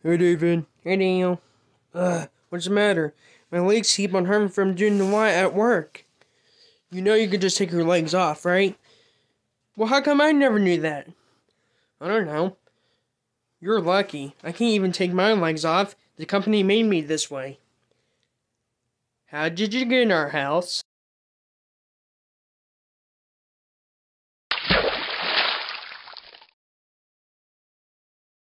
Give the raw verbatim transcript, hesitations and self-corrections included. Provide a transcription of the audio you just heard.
Hey, David. Hey, Daniel. Ugh, what's the matter? My legs keep on hurting from doing the lot at work. You know you could just take your legs off, right? Well, how come I never knew that? I don't know. You're lucky. I can't even take my legs off. The company made me this way. How did you get in our house?